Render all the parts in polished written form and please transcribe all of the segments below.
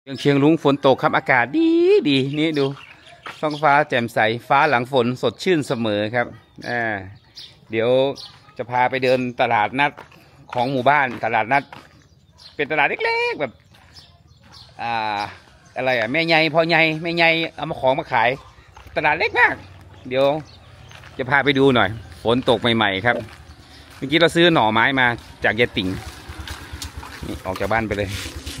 เชียงรุ้งฝนตกครับอากาศดีดีนี่ดูท้องฟ้าแจ่มใสฟ้าหลังฝนสดชื่นเสมอครับเดี๋ยวจะพาไปเดินตลาดนัดของหมู่บ้านตลาดนัดเป็นตลาดเล็กๆแบบอะไรแม่ใหญ่พ่อใหญ่แม่ใหญ่เอามาของมาขายตลาดเล็กมากเดี๋ยวจะพาไปดูหน่อยฝนตกใหม่ๆครับเมื่อกี้เราซื้อหน่อไม้มาจากยายติ๋งนี่ออกจากบ้านไปเลย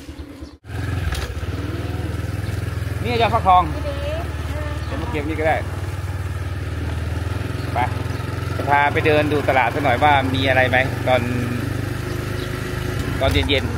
นี่ยอดฟักทองจะมาเก็บนี่ก็ได้ไปจะพาไปเดินดูตลาดสักหน่อยว่ามีอะไรไหมตอนเย็น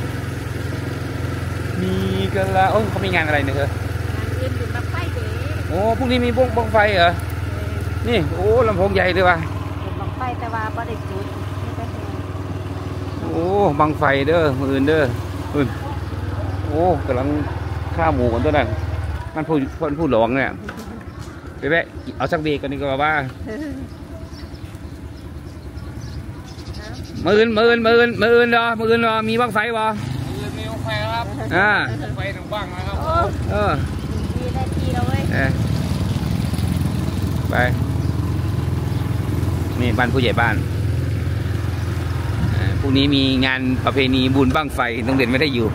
ๆมีกันละโอ้เขามีงานอะไรเนี่ยเธองานเย็นอยู่บังไฟเด้โอ้พรุ่งนี้มีบ้งไฟเหรอนี่โอ้ลำโพงใหญ่เลยว่ะบังไฟแต่ว่าบ่ได้จุดโอ้บังไฟเด้อมืออื่นเด้อโอ้กำลังข้าวหมูกันตัวนั้นมันผู้หลวงเนี่ยไปแวะเอาสักเบรกกันดีกว่าว่ามืออื่นรอมีบ้างไฟบ่มีบ้างไฟครับไฟหนึ่งบ้างนะครับมีได้ทีแล้วเว้ยไปนี่บ้านผู้ใหญ่บ้านพรุ่งนี้มีงานประเพณีบุญบ้างไฟต้องเด่นไม่ได้อยู่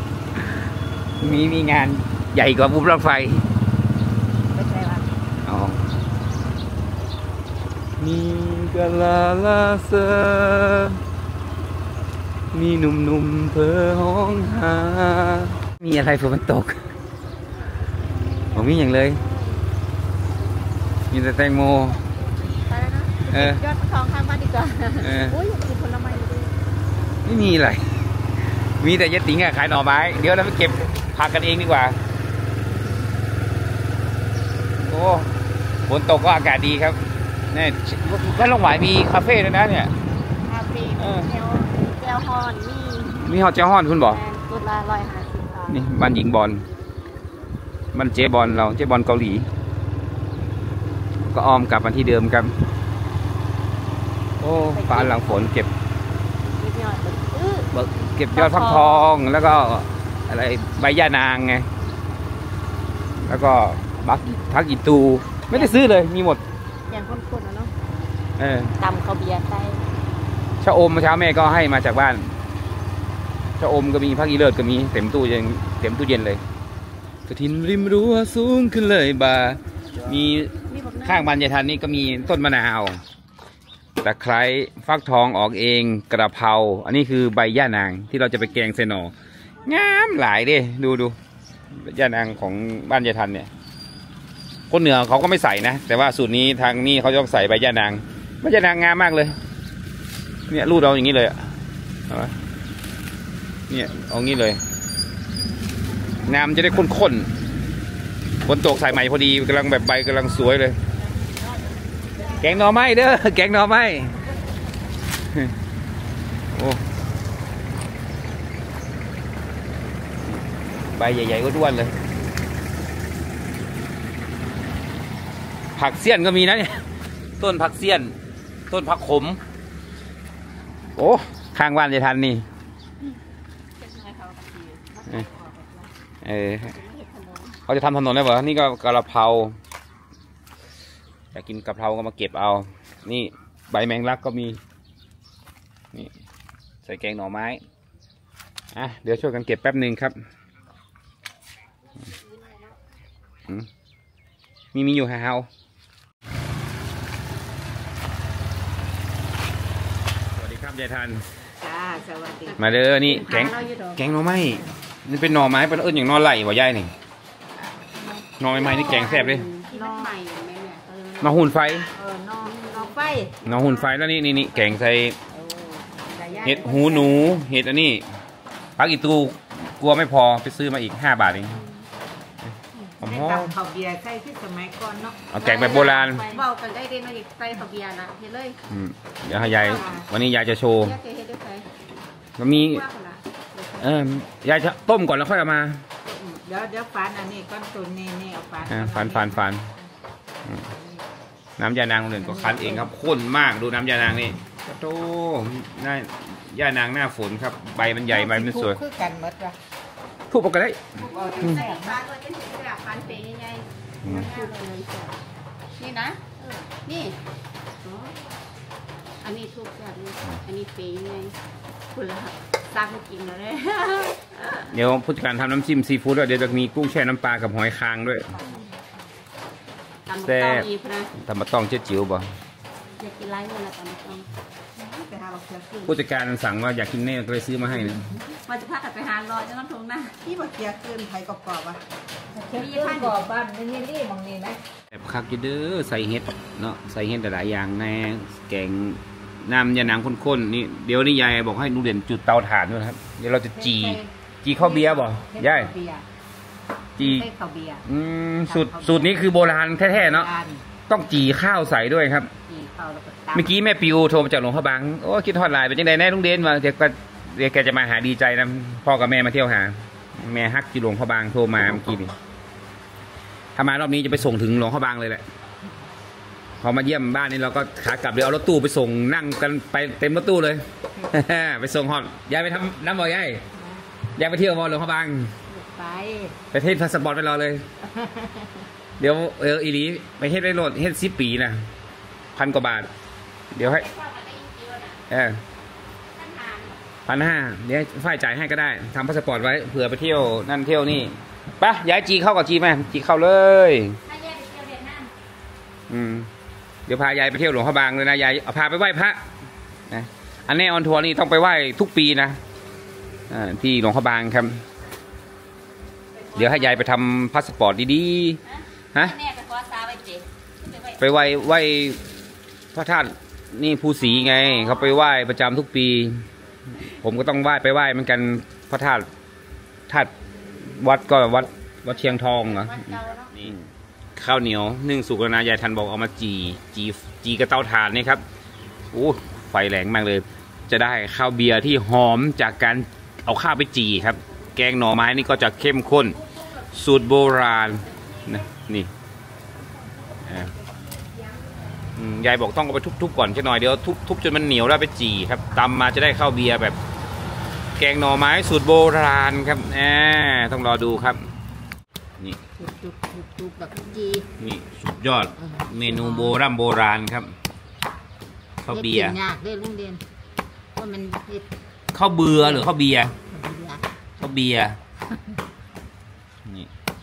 มีงานใหญ่กว่าบุญบ้างไฟไม่ใช่ว่ามีกะลาลาเซอมีหนุ่มๆเพอห้องหามีอะไรฝนตกผมมีอย่างเลยมีแต่แตงโมยอดทองข้างบ้านดีกว่าโอ้ยอยากกินผลไม้ด้วยไม่มีอะไรมีแต่ยายติ๋งขายหน่อไม้เดี๋ยวเราไปเก็บผักกันเองดีกว่าโอ้ฝนตกก็อากาศดีครับนี่บ้านลงหวายมีคาเฟ่ด้วยนะเนี่ยคาเฟ่แก้วฮอนมีฮอตเจ้าฮอนคุณบอกจุดละ150 นี่บ้านหญิงบอลบ้านเจ๊บอลเราเจ๊บอลเกาหลีก็อ้อมกลับมาที่เดิมครับโอ้ฟ้าหลังฝนเก็บยอดฟักทองแล้วก็อะไรใบย่านางไงแล้วก็พักอีตูไม่ได้ซื้อเลยมีหมดอย่างคนๆเนาะตำข้าวเบียร์ใส่ชะอมเมื่อเช้าแม่ก็ให้มาจากบ้านชะอมก็มีพักอีเลิศก็มีเต็มตู้เย็นเลยกระถินริมรั้วสูงขึ้นเลยบ่ามีข้างบ้านยายทันนี่ก็มีต้นมะนาวตะไคร้ฟักทองออกเองกระเพราอันนี้คือใบย่านางที่เราจะไปแกงใส่หน่องามหลายดิดูย่านางของบ้านยายทันเนี่ยคนเหนือเขาก็ไม่ใส่นะแต่ว่าสูตรนี้ทางนี้เขาจะใส่ใบย่านางใบย่านางงามมากเลยเนี่ยรูดเราอย่างนี้เลยเนี่ยเอางี้เลยน้ำจะได้ข้นๆฝนตกใส่ใหม่พอดีกำลังแบบใบกำลังสวยเลยแกงหน่อไม้เด้อแกงหน่อไม้โอ้ใบใหญ่ๆก็ด้วนเลยผักเสี้ยนก็มีนะเนี่ยต้นผักเสี้ยนต้นผักขมโอ้ข้างบ้านจะทันนี่เขาจะทำถนนได้เหรอนี่ก็กระเพราอยากกินกะเพราก็มาเก็บเอานี่ใบแมงลักก็มีนี่ใส่แกงหน่อไม้เดี๋ยวช่วยกันเก็บแป๊บหนึ่งครับมีอยู่ฮะเฮาสวัสดีครับยายทันสวัสดีมาเด้อนี่แกงหน่อไม้นี่เป็นหน่อไม้เป็นอย่างนอไหลบ่ยายนี่หน่อไม้นี่แกงแซ่บเลยหน่อหุ่นไฟหน่อหุ่นไฟแล้วนี่แกงใส่เห็ดหูหนูเห็ดอันนี้พักอีตูกลัวไม่พอไปซื้อมาอีก5 บาทเองตำข้าวเบียร์ใส่ที่สมัยก่อนเนาะเอาแกงแบบโบราณเบากันได้เด่นมาอีกใส่ข้าวเบียร์นะเห็นเลยเดี๋ยวให้ยายวันนี้ยายจะโชว์มันมียายจะต้มก่อนแล้วค่อยเอามาเดี๋ยวฟันอันนี้ก้อนตุนนี่เอาฟันน้ำยานางหนึ่งก็คั้นเองครับข้นมากดูน้ำยานางนี่โต้หน้ายานางหน้าฝนครับใบมันใหญ่ใบมันสวยคือกันหมดว่ะทุบก็ได้ใส่ปลาด้วยจะถึงกระปานเปย์ยังไงนี่นะนี่อันนี้ทุบแบบนี้อันนี้เปย์ยังไงคุณละซักกินแล้วเนี่ยเดี๋ยวผู้จัดการทำน้ำจิ้มซีฟู้ดด้วยเดี๋ยวจะมีกุ้งแช่น้ำปลากับหอยคางด้วยแต่ทำมาต้องเจ๊จิ๋วบ่อยากกินไรเมื่อไรตอนนี้ต้องไปหาเราเพื่อกินผู้จัดการสั่งว่าอยากกินเน่ก็เลยซื้อมาให้นะมาจะพากันไปหารอจะต้องทงหน้าที่บะเกียเกินไทยกรอบๆอ่ะมีผ้ากรอบบ้านนี่นี่มองนี่ไหมแบบคักจะเด้อใส่เห็ดเนาะใส่เห็ดหลายอย่างแน่แกงน้ำยาหนังข้นๆนี่เดี๋ยวนี้ยายบอกให้นูเด่นจุดเตาถ่านด้วยครับเดี๋ยวเราจะจีข้าวเบียร์บ่ยายจีข้าวเบียร์สูตรนี้คือโบราณแท้ๆเนาะต้องจีข้าวใส่ด้วยครับเมื่อกี้แม่ปิวโทรมาจากหลวงพ่อบางโอ้คิดทอดลายเป็นยังไงแน่ลุงเด่นมาเดี๋ยวแกจะมาหาดีใจนะพ่อกับแม่มาเที่ยวหาแม่ฮักที่หลวงพ่อบางโทรมาเมื่อกี้นี่ถ้ามารอบนี้จะไปส่งถึงหลวงพ่อบางเลยแหละพอมาเยี่ยมบ้านนี่เราก็ขากลับเดี๋ยวเอารถตู้ไปส่งนั่งกันไปเต็มรถตู้เลย ไปส่งฮอดยายไปทำน้ำบ่อยยายไปเที่ยวมอหลวงพ่อบางไปเทศพาสปอร์ตไปรอเลย เดี๋ยวอีลีไปเฮ็ดได้โหลดเฮ็ด10 ปีนะ1,000 กว่าบาทเดี๋ยวให้1,500เดี๋ยวฝ่ายจ่ายให้ก็ได้ทำพาสปอร์ตไว้เผื่อไปเที่ยวนั่นเที่ยวนี่ปะย้ายจีเข้ากับจีไหมจีเข้าเลยเดี๋ยวพายายไปเที่ยวหลวงพ่อบางเลยนะยายเอาพาไปไหว้พระนะอันนี้ออนทัวร์นี่ต้องไปไหว้ทุกปีนะที่หลวงพ่อบางครับเดี๋ยวให้ยายไปทำพาสปอร์ตดีๆฮะไปไหว้พระธาตุนี่ภูศรีไงเขาไปไหว้ประจำทุกปีผมก็ต้องไหว้ไปไหว้เหมือนกันพระธาตุวัดก็วัดเชียงทองเหรอนี่ข้าวเหนียวนึ่งสุกแล้วนะยายทันบอกเอามาจีกระเตาถ่านนี่ครับโอ้ไฟแรงมากเลยจะได้ข้าวเบียร์ที่หอมจากการเอาข้าวไปจีครับแกงหน่อไม้นี่ก็จะเข้มข้นสูตรโบราณนะนี่ยายบอกต้องเอาไปทุบๆก่อนแค่หน่อยเดี๋ยวทุบจนมันเหนียวแล้วไปจีครับตำมาจะได้ข้าวเบียร์แบบแกงหน่อไม้สูตรโบราณครับต้องรอดูครับนี่แบบจีนี่สุดยอดเมนูโบราณครับข้าวเบียร์ยากเลยลุงเด่นว่ามันข้าวเบื่อหรือข้าวเบียร์ข้าวเบียร์นี่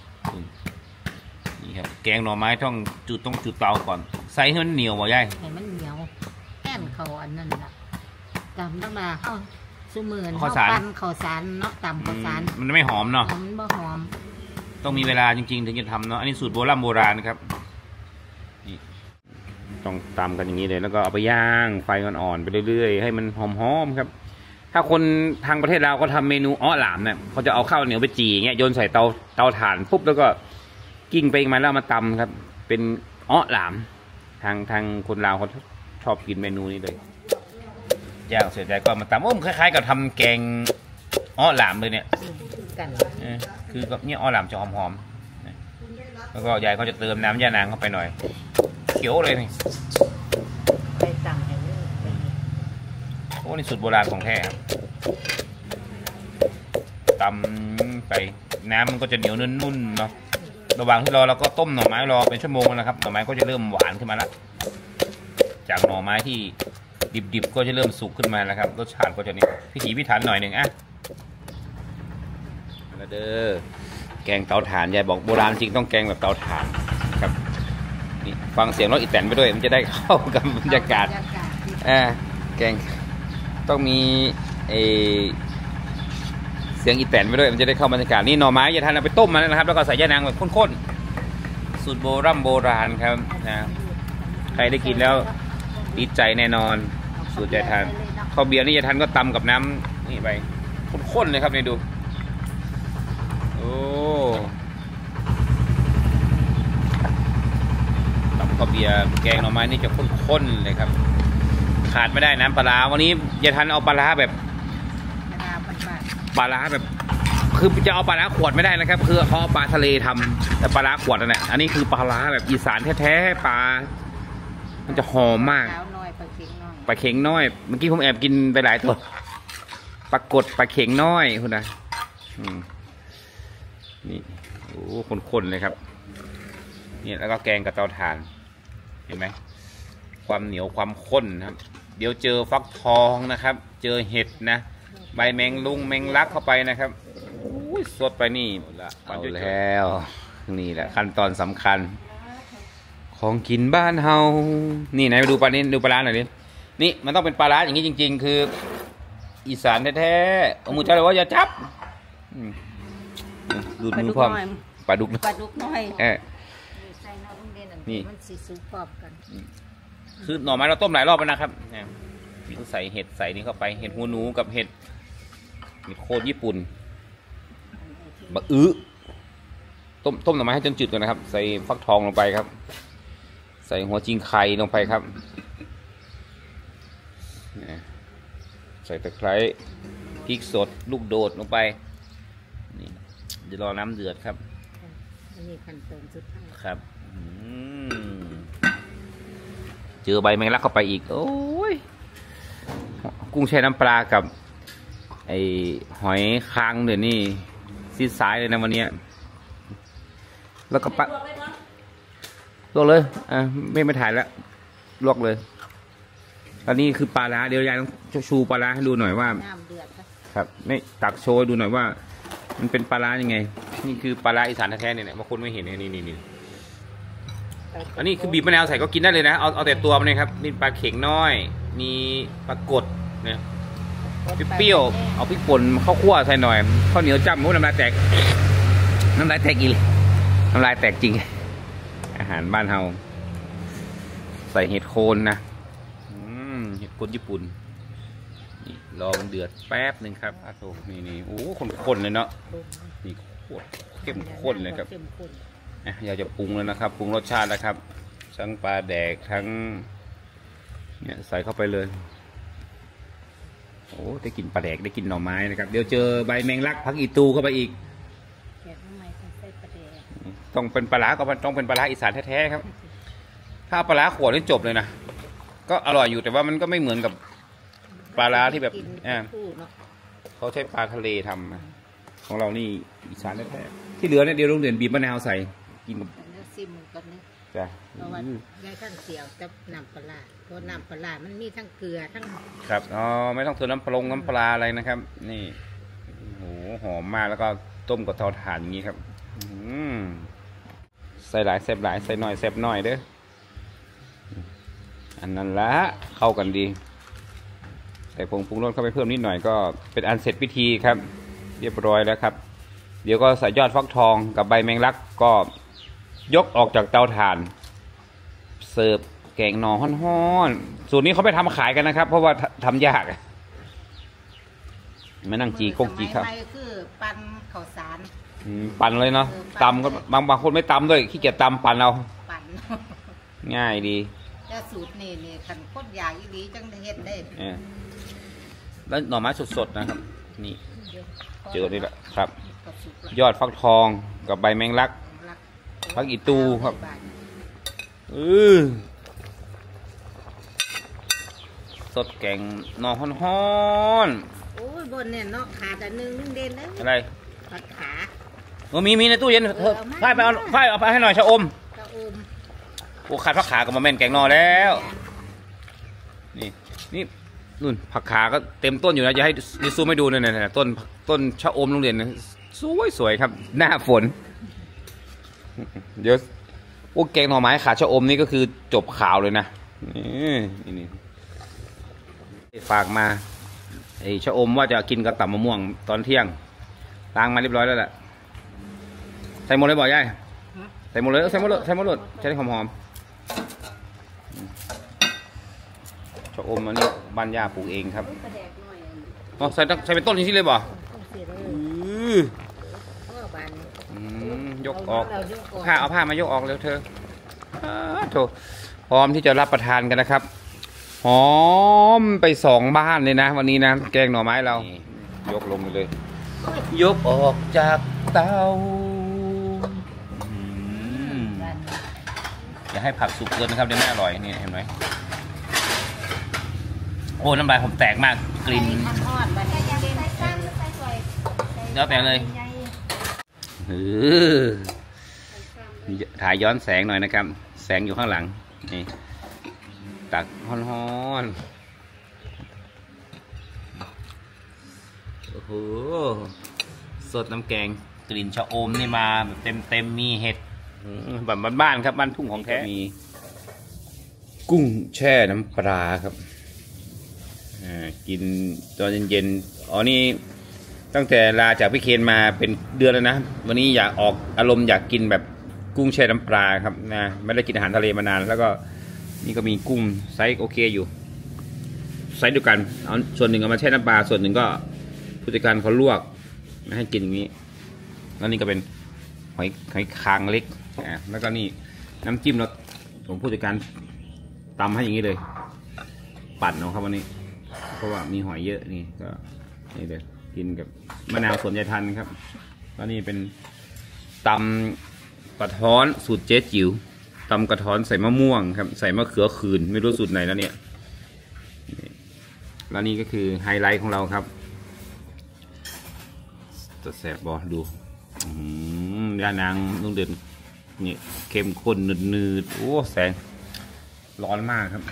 ครับแกงหน่อไม้ต้องจุดเตาก่อนใส่ให้มันเหนียวบ่ยายให้มันเหนียวแอนเขาอันนั้นแหละตำต้องมาเข้าซูมือนข้าวสารเนาะตำข้าวสารมันไม่หอมเนาะมันบ่หอมต้องมีเวลาจริงๆถึงจะทำเนาะอันนี้สูตรโบราณครับนี่ต้องตำกันอย่างนี้เลยแล้วก็เอาไปย่างไฟอ่อนๆไปเรื่อยๆให้มันหอมๆครับถ้าคนทางประเทศเราก็ทำเมนูอ้อหลามเนี่ยเขาจะเอาข้าวเหนียวไปจีเงี้ยโยนใส่เตาถ่านปุ๊บแล้วก็กิ้งไปอีกมาแล้วมาตำครับเป็นอ้อหลามทางคนลาวเขาชอบกินเมนูนี้เลยย่างเสร็จแล้วก็มาตำคล้ายๆกับทำแกงอ้อหลามเลยเนี่ยคือกับเนี่ยอ้อหลามจะหอมๆแล้วก็ยายเขาจะเติมน้ำยานางเข้าไปหน่อยเขียวเลยนี่โอ้นี่สูตรโบราณของแท้ตำไปน้ำมันก็จะเหนียวนุ่นๆเนาะระหว่างที่รอเราก็ต้มหน่อไม้รอเป็นชั่วโมงนะครับหน่อไม้ก็จะเริ่มหวานขึ้นมาแล้วจากหน่อไม้ที่ดิบๆก็จะเริ่มสุกขึ้นมาแล้วครับรสชาติก็จะนี่พิถีพิถันหน่อยหนึ่งแล้วเด้อแกงเตาถ่านยายบอกโบราณจริงต้องแกงแบบเตาถ่านครับนี่ฟังเสียงรถอีแตนไปด้วยมันจะได้เข้ากับบรรยากาศแกงต้องมีเสียงอีแตนไปด้วยมันจะได้เข้าบรรยากาศนี่หน่อไม้ยายทันเอาไปต้มมาแล้วนะครับแล้วก็ใส่ยานางแบบข้นๆสูตรโบราณครับนะใครได้กินแล้วติดใจแน่นอนสูตรยายทันข้าวเบียร์นี่ยายทันก็ตำกับน้ำนี่ไปข้นๆเลยครับนี่ดูโอ้ตำข้าวเบียร์แกงหน่อไม้นี่จะข้นๆเลยครับขาดไม่ได้น้ำปลาวันนี้ยายทันเอาปลาแบบคือจะเอาปลาขวดไม่ได้นะครับคือเขาปลาทะเลทำแต่ปลาขวดนั่นแหละอันนี้คือปลาแบบอีสานแท้ๆปลามันจะหอมมากปลาเข็งน้อยเมื่อกี้ผมแอบกินไปหลายตัวปลากดปลาเข็งน้อยคุณนะนี่โอ้ข้นๆเลยครับนี่แล้วก็แกงกับเตาถ่านเห็นไหมความเหนียวความข้นนะครับเดี๋ยวเจอฟักทองนะครับ เจอเห็ดนะใบแมงลุงแมงลักเข้าไปนะครับสดไปนี่เอาแล้วนี่แหละขั้นตอนสำคัญของกินบ้านเฮานี่ไหนไปดูปลานี้ดูปลาร้าหน่อยดินี่มันต้องเป็นปลาร้าอย่างนี้จริงๆคืออีสานแท้ๆเอามือจับเลยว่าอย่าจับดูมือพร้อมปลาดุกน้อยนี่มันสีสูงพร้อมกันคือหน่อไม้เราต้มหลายรอบแล้วนะครับมีใส่เห็ดใส่นี่เข้าไปเห็ดหูหนูกับเห็ดโคตรญี่ปุ่นบะต้มหน่อไม้ให้จนจืดก่อนนะครับใส่ฟักทองลงไปครับใส่หัวจิงไข่ลงไปครับใส่ตะไคร้พริกสดลูกโดดลงไปนี่เดี๋ยวรอน้ำเดือดครับนี่ขั้นตอนสุดท้ายครับเจอใบแมงลักเข้าไปอีกโอ้ยกุ้งแช่น้ำปลากับไอหอยคางเดี๋ยวนี้ซีดซ้ายเลยนะวันนี้แล้วก็ปะลวกเลยไม่ถ่ายแล้วลวกเลยอันนี้คือปลาร้าเดี๋ยวยายต้องชูปลาร้าให้ดูหน่อยว่าน้ำเดือดครับไม่ตักโชว์ดูหน่อยว่ามันเป็นปลาร้ายังไงนี่คือปลาร้าอีสานแท้ๆเนี่ยบางคนไม่เห็นนี่อันนี้คือบีบมะนาวใส่ก็กินได้เลยนะเอาแต่ตัวมันเลยครับมีปลาเข็งน้อยมีปลากดเนี่ยเปรี้ยวเอาพริกป่นข้าวคั่วใส่หน่อยข้าวเหนียวจ้ำน้ำลายแตกอีกน้ำลายแตกจริงอาหารบ้านเฮาใส่เห็ดโคนนะเห็ดโคนญี่ปุ่นนี่รอมันเดือดแป๊บหนึ่งครับโอ้นี่โอ้ข้นเลยเนาะนี่โคตรเข้มข้นเลยครับอยากจะปรุงแล้วนะครับปรุงรสชาตินะครับทั้งปลาแดกทั้งเนี่ยใส่เข้าไปเลยโอ้ได้กินปลาแดกได้กินหน่อไม้นะครับเดี๋ยวเจอใบแมงลักผักอีตูเข้าไปอีกต้องเป็นปลาร้าก็ต้องเป็นปลาร้าอีสานแท้ๆครับถ้าปลาร้าขวดนี่จบเลยนะก็อร่อยอยู่แต่ว่ามันก็ไม่เหมือนกับปลาร้าที่แบบเขาใช้ปลาทะเลทำของเรานี่อีสานแท้ๆที่เหลือเนี่ยเดี๋ยวโรงเรียนบีบมะนาวใส่กินซิมก่อนนะจ้ะเพราะว่ายายขั้นเสียวจะน้ำปลาเพราะน้ำปลามันมีทั้งเกลือทั้งครับอ๋อไม่ต้องเติมน้ำปลาอะไรนะครับนี่โหหอมมากแล้วก็ต้มกับเตาถ่านอย่างนี้ครับใส่หลายแซ่บหลายใส่หน่อยแซ่บหน่อยเด้ออันนั้นละเข้ากันดีแต่ผงปรุงรสเข้าไปเพิ่มนิดหน่อยก็เป็นอันเสร็จพิธีครับเรียบร้อยแล้วครับเดี๋ยวก็ใส่ยอดฟักทองกับใบแมงลักก็ยกออกจากเตาถ่านเสิร์ฟแกงหน่อฮ้อนๆสูตรนี้เขาไปทำขายกันนะครับเพราะว่าทำยากไม่นั่งจีครับคือปั่นข้าวสารปั่นเลยเนาะตำก็บางคนไม่ตำด้วยขี้เกียจตำปั่นเอาง่ายดีแต่สูตรนี่ขันโคตรใหญ่ดีจังเฮ็ดได้แล้วหน่อไม้สดๆนะครับนี่เจอนี่แหละครับยอดฟักทองกับใบแมงลักผักอีตูครับสดแกงหน่อฮ้อนโอ้ยบนเนี่ยนอกขาแต่นึงเด่นนะอะไรผัดขามีในตู้เย็นเธอฝ้ายเอาไปให้หน่อยชะอมโอ้ขาดผักขากับมะเม่นแกงนอแล้วนี่นู่นผักขาก็เต็มต้นอยู่นะจะให้ดิซูไม่ดูเนี่ยต้นชะอมโรงเรียนนะสวยครับหน้าฝนเดี๋ยวโอ้แกงหน่อไม้ขาชะอมนี่ก็คือจบข่าวเลยนะนี่ฝากมาไอ้ชะอมว่าจะกินกับตับมะม่วงตอนเที่ยงล้างมาเรียบร้อยแล้วแหละใส่หมดเลยบ่ย่ายใส่หมดเลยใส่หมดจะได้หอมชะอมอันนี้บ้านย่าปลูกเองครับอ๋อใส่เป็นต้นที่เลยบ่ยกออกเอาผ้ามายกออกเร็วเธอโถพร้อมที่จะรับประทานกันนะครับหอมไป2 บ้านเลยนะวันนี้นะแกงหน่อไม้เรายกลงไปเลยยกออกจากเตาอย่าให้ผักสุกเกินนะครับเดี๋ยวไม่อร่อยนี่เห็นไหมโอ้น้ำลายผมแตกมากกลิ่นแล้วแต่เลยถ่ายย้อนแสงหน่อยนะครับแสงอยู่ข้างหลังนี่ตักฮ้อนๆโอ้โหสดน้ำแกงกลิ่นชะอมนี่มาแบบเต็มมีเห็ดแบบบ้านๆครับบ้านทุ่งของแท้มีกุ้งแช่น้ำปลาครับกินตอนเย็นๆอ๋อนี่ตั้งแต่ลาจากพี่เคนมาเป็นเดือนแล้วนะวันนี้อยากออกอารมณ์อยากกินแบบกุ้งแช่น้ำปลาครับนะไม่ได้กินอาหารทะเลมานานแล้วก็นี่ก็มีกุ้งไซส์โอเคอยู่ไซส์เดียวกันเอาส่วนหนึ่งเอามาแช่น้ำปลาส่วนหนึ่งก็ผู้จัดการเขาลวกให้กินอย่างนี้แล้วนี่ก็เป็นหอยคางเล็กแล้วก็นี่น้ำจิ้มเราผมผู้จัดการตำให้อย่างนี้เลยปั่นเอาครับวันนี้เพราะว่ามีหอยเยอะนี่ก็นี่เลยกินกับมะนาวสวนยายทันครับแล้วนี่เป็นตำกระท้อนสูตรเจ๊จิ๋วตำกระท้อนใส่มะม่วงครับใส่มะเขือคืนไม่รู้สูตรไหนแล้วเนี่ยแล้วนี่ก็คือไฮไลท์ของเราครับจะแสบบอดูย่านางลุงเด่นนี่เข้มข้นนืดๆโอ้แสงร้อนมากครับ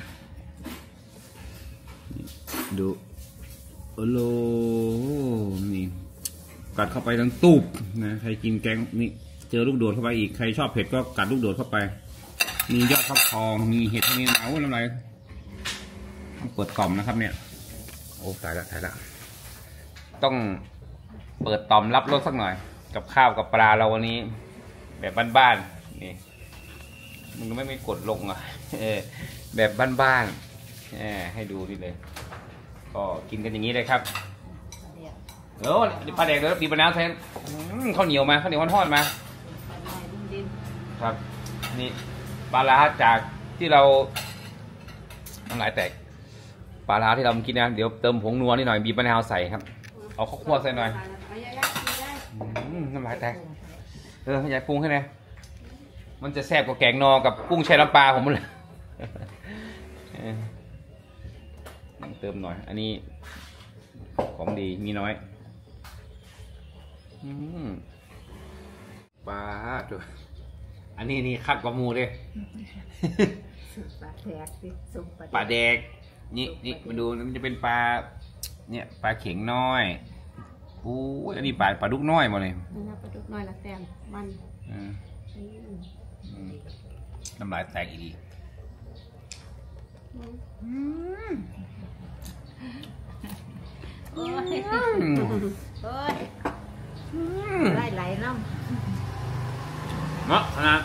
ดูโอ้โหนี่กัดเข้าไปทั้งตูบนะใครกินแกงนี่เจอลูกโดดเข้าไปอีกใครชอบเผ็ดก็กัดลูกโดดเข้าไปมียอดฟักทองมีเห็ดพวกนี้เอาอะไรเปิดกล่อมนะครับเนี่ยโอ้ตายละต้องเปิดต่อมรับรสสักหน่อยกับข้าวกับปลาเราวันนี้แบบบ้านๆนี่มันก็ไม่กดลงอ่ะแบบบ้านๆให้ดูนี่เลยก็กินกันอย่างนี้เลยครับปลาแดกเลยปีบะนาวแทนข้าวเหนียวมาข้าวเหนียวทอดมาครับนี่ปลาร้าจากที่เราน้ำลายแตกปลาร้าที่เรากินนะเดี๋ยวเติมผงนัวนิดหน่อยบีบมะนาวใส่ครับเอาข้าวคั่วใส่หน่อยน้ำลายแตกให้ยายปรุงให้หน่อยมันจะแซ่บกว่าแกงนอกับกุ้งแช่น้ำปลาผมเลยเติมหน่อยอันนี้ของดีมีน้อยปลาตัวอันนี้นี่คักกว่าหมูเลยปลาแดกนี่มาดูมันจะเป็นปลาเนี่ยปลาเข็งน้อยโอ้ยอันนี้ปลาดุกน้อยหมดเลยปลาดุกน้อยละแซมมันน้ำลายแตกอีกโอ้ยไหลน้ำเนาะนะ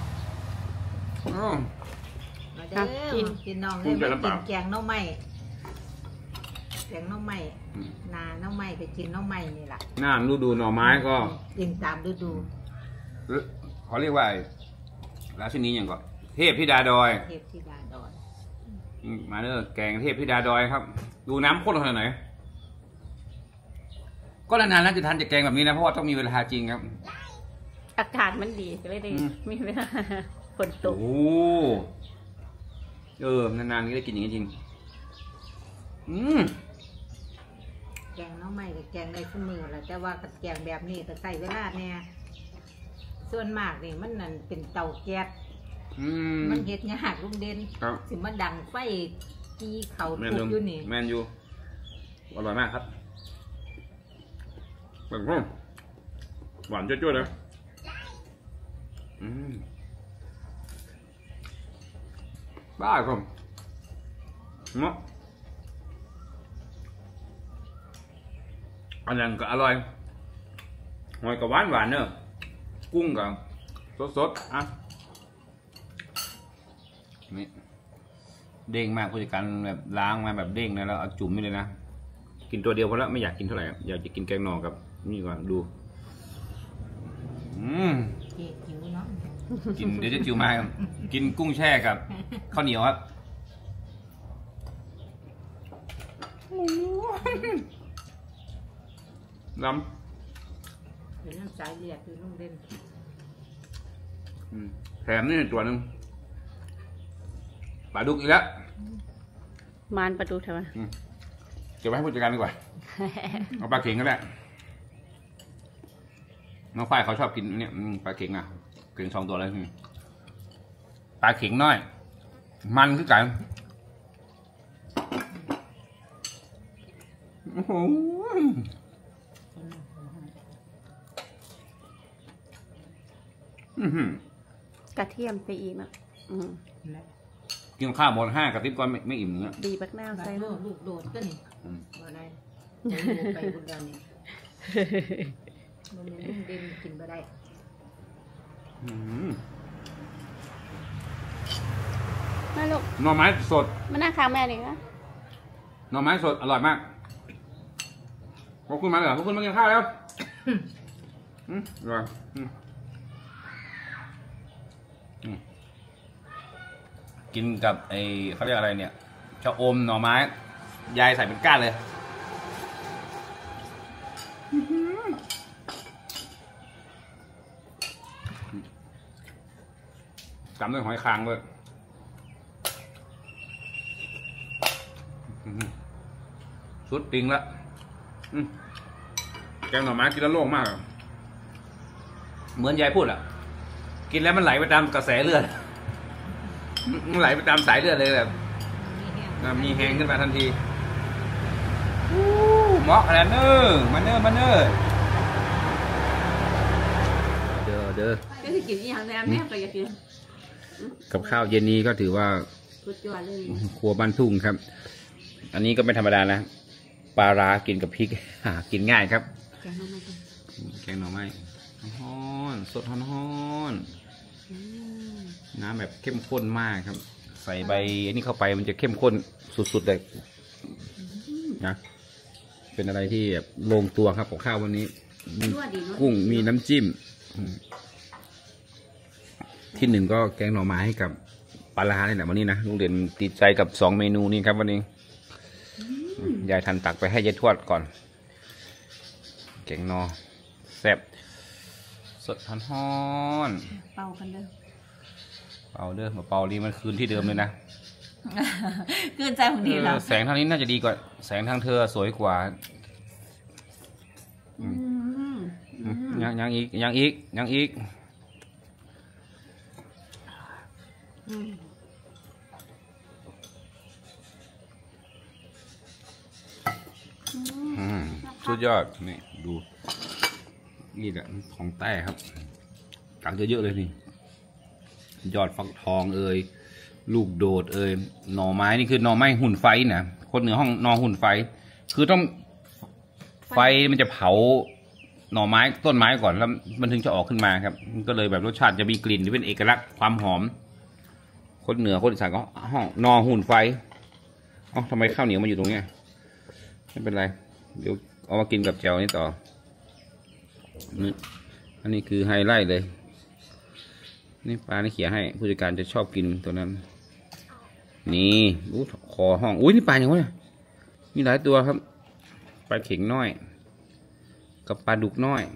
กินน้องเลยไม่กินแกงน้องไม้แกงน้องไม้นาน้องไม้ไปกินน้องไม้นี่แหละหน้าฤดูหน่อไม้ก็กินตามฤดูเขาเรียกว่าราชินีอย่างก่อนเทพธิดาดอยมาเด้อแกงเทพธิดาดอยครับดูน้ำข้นขนาดไหนก็นานๆน่าจะทันจะแกงแบบนี้นะเพราะว่าต้องมีเวลาจริงครับอากาศมันดีก็เลยได้มีเวลาฝนตกโอ้นานๆก็ได้กินอย่างนี้จริงแกงน้องใหม่กับแกงในขึ้นมือแหละแต่ว่าแกงแบบนี้ก็ใส่เวลาเนี่ยส่วนมากนี่มันนั่นเป็นเตาแก๊สมันเห็ดยากลุงเด่นสิมันดังไฟจีเขาถูกอยู่นี่แมนยูอร่อยมากครับแบบนี้หวานจ้วยๆเลยบ้าครับเนาะอันนั้นก็อร่อยหอยก็หวานเนอะกุ้งกับสดๆอ่ะนี่เด้งมากผู้จัดการแบบล้างมาแบบเด้งนะแล้วเอาจุ่มนี่เลยนะกินตัวเดียวพอแล้วไม่อยากกินเท่าไหร่อยากจะกินแกงหน่อกับนี่ก่อนดูกินเดี๋ยวจะจิ๋วมาครับกินกุ้งแช่กับข้าวเหนียวครับน้ำเป็นน้ำสายเลือดคือลุงเด่นแถมนี่ตัวหนึ่งปลาดุกอีกแล้วมานปลาดุกทำไมเก็บไว้ให้ผู้จัดการดีกว่าเอาปลาเข็งก็ได้น้องฝ้ายเขาชอบกินเนี่ยปลาเข็งอ่ะเข็ง2 ตัวเลยปลาเข็งน้อยมันคือไก่โอ้โหกระเทียมไปอีกนะกินข้าวหมด5 กระติบก็ไม่อิ่มเนื้อดีบักหน้าใส่ลูกโดดก็นี่บ่ได้ไปบุญเดือนนี่มันลุงเด่นกินบ่ได้แม่ลูกหน่อไม้สดมาหน้าข้าวแม่ดิคะหน่อไม้สดอร่อยมากขอบคุณมาเลยขอบคุณมากินข้าวแล้วอร่อยกินกับไอ้เขาเรียกอะไรเนี่ยชะอมหน่อไม้ยายใส่เป็นก้านเลยตำด้วยหอยคางด้วยสุดปิงละแกงหน่อไม้กินแล้วโล่งมากเหมือนยายพูดอ่ะกินแล้วมันไหลไปตามกระแสเลือดมันไหลไปตามสายเลือดเลยแบบมีแห้งขึ้นมาทันทีเหมาะขนาดเนอมาเนอเด้อก็จะกินอย่างแรกแม่ก็อยากกินกับข้าวเย็นนี้ก็ถือว่าครัวบ้านทุ่งครับอันนี้ก็ไม่ธรรมดานะปลาร้ากินกับพริกกินง่ายครับแกงหน่อไม้ฮ้อนสดฮ้อนน้ำแบบเข้มข้นมากครับใส่ใบอันนี้เข้าไปมันจะเข้มข้นสุดๆเลยนะเป็นอะไรที่แบบลงตัวครับของข้าววันนี้กุ้งมีน้ำจิ้มที่1ก็แกงหน่อไม้ให้กับปลาร้าเนี่ยแหละวันนี้นะลุงเด่นติดใจกับ2 เมนูนี้ครับวันนี้ยายทันตักไปให้ยายทวดก่อนแกงนอแซ่บสดฮ้อนเป่ากันเด้อเป่าเด้อมาเป่าดีมันคืนที่เดิมเลยนะคืนใจของดีแล้วแสงทางนี้น่าจะดีกว่าแสงทางเธอสวยกว่ายังอีกสุดยอดนี่ดูนี่แหละของแต้ครับตักเยอะๆเลยนี่ยอดฟักทองลูกโดดหน่อไม้นี่คือหน่อไม้หุ่นไฟนะคนเหนือห้องนอหุ่นไฟคือต้องไฟมันจะเผาหน่อไม้ต้นไม้ก่อนแล้วมันถึงจะออกขึ้นมาครับก็เลยแบบรสชาติจะมีกลิ่นที่เป็นเอกลักษณ์ความหอมคนเหนือคนอีสานก็ห้องนอหุ่นไฟทำไมข้าวเหนียวมาอยู่ตรงนี้ไม่เป็นไรเดี๋ยวเอามากินกับแจ่วนี่ต่ออันนี้คือไฮไลท์เลยนี่ปลานี่เขียให้ผู้จัดการจะชอบกินตัวนั้นนี่คอห้องอุ้ยนี่ปลาอย่างวะเนี่ยมีหลายตัวครับปลาเข็งน้อยกับปลาดุกน้อย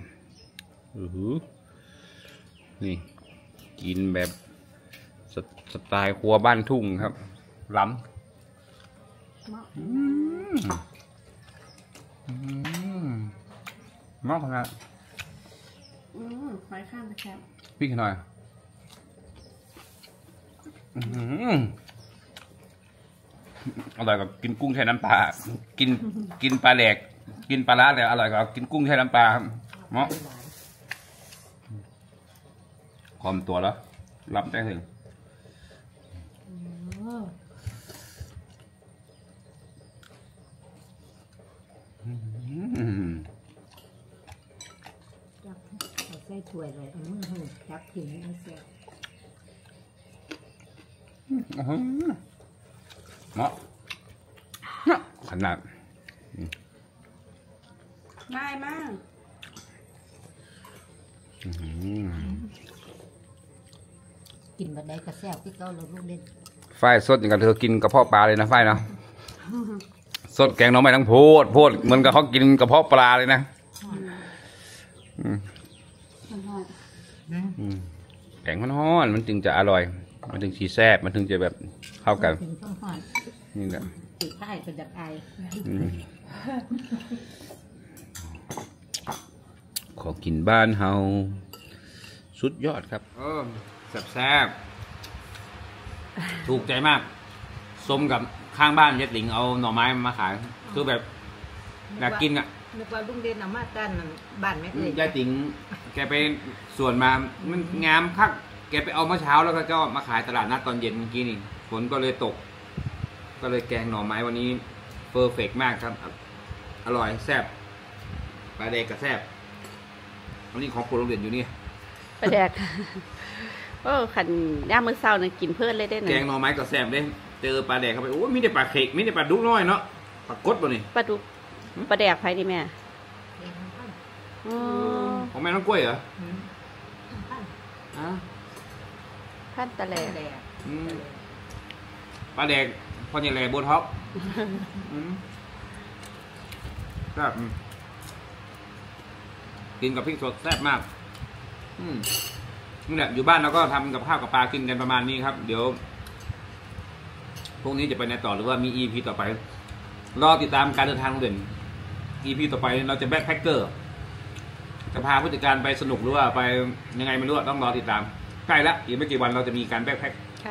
นี่กินแบบสไตล์ครัวบ้านทุ่งครับล้ำมากขนาดไฟข้ามไปครับพี่หน่อยอร่อยกว่ากินกุ้งแช่น้ำปลากินปลาแหลกกินปลาล้าแต่อร่อยกว่ากินกุ้งแช่น้ำปลาครับเนาะคอมตัวแล้วรับได้ถึงใส่ถ้วยเลยเอามือหูจับถึงไม่เสียเนาะขนาดง่ายมากกินบันไดกระแซบที่เก้าเราลูกเด่นฝ้ายสดอย่างกับเธอกินกระเพาะปลาเลยนะฝ้ายเนาะสดแกงน้องไม่ทั้งโพดเหมือนกับเขากินกระเพาะปลาเลยนะแกงฮ้อนมันจึงจะอร่อยมันถึงชีแซ่บมันถึงจะแบบเข้ากันนี่แหละติดไข่เป็นจากไอของกินบ้านเฮาสุดยอดครับแซ่บถูกใจมากสมกับข้างบ้านยายติ๋งเอาหน่อไม้มาขายคือแบบอยากกินอ่ะนึกว่าลุงเด่นเอามาด้านบ้านแม่เอ้ยยายติ๋งแกไปส่วนมามันงามคักแกไปเอาเมื่อเช้าแล้วก็มาขายตลาดนัดตอนเย็นเมื่อกี้นี่ฝนก็เลยตกก็เลยแกงหน่อไม้วันนี้เพอร์เฟกต์มากครับอร่อยแซ่บปลาแดกกับแซ่บวันนี้ของโปรโรงเรียนอยู่นี่ปลาแดกขันย่ามมื้อเช้าเนี่ยกินเพิ่นเลยได้หน่อยแกงหน่อไม้กับแซ่บเด้เจอปลาแดกเข้าไปโอ้มีแต่ปลาเข็กมีแต่ปลาดุกน้อยเนาะปลากดบ่นี่ปลาดุกปลาแดกไผดิแม่ของแม่น้องกล้วยเหรอพันตะแลปลาแดกพอใหญ่แหล่โบท็อกแซ่บกินกับพริกสดแซ่บมากนี่แหละอยู่บ้านเราก็ทำกับข้าวกับปลากินกันประมาณนี้ครับเดี๋ยวพรุ่งนี้จะไปในต่อหรือว่ามี EP ต่อไปรอติดตามการเดินทางของเด่น EP ต่อไปเราจะแบ็คแพคเกอร์จะพาผู้จัดการไปสนุกหรือว่าไปยังไงไม่รู้ต้องรอติดตามใกล้ละอีกไม่กี่วันเราจะมีการแบ็คแพค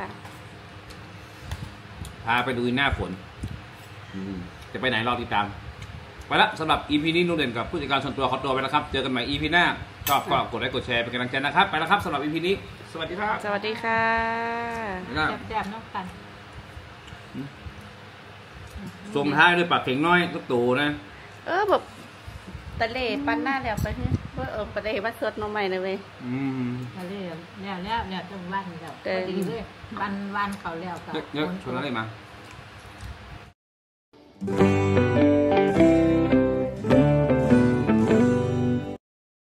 พาไปดูหน้าฝนจะไปไหนรอติดตามไปละสำหรับ EP นี้นุ่นเด่นกับผู้จัดการส่วนตัวขอตัวไปแล้วครับเจอกันใหม่ EP หน้าชอบก็กดไลค์กดแชร์เป็นกำลังใจนะครับไปแล้วครับสำหรับ EP นี้สวัสดีครับสวัสดีค่ะแซ่บๆน้องกันส่งท้ายด้วยปากเข่งน้อยลูกตู่นะแบบตะเล่ปั้นหน้าแล้วไปปลาเล่มาสดน้องใหม่เลยเว้ยตะเล่แล้วต้องวันแล้วดีเลยวันเขาแล้วก็เยอะชวนอะไรมา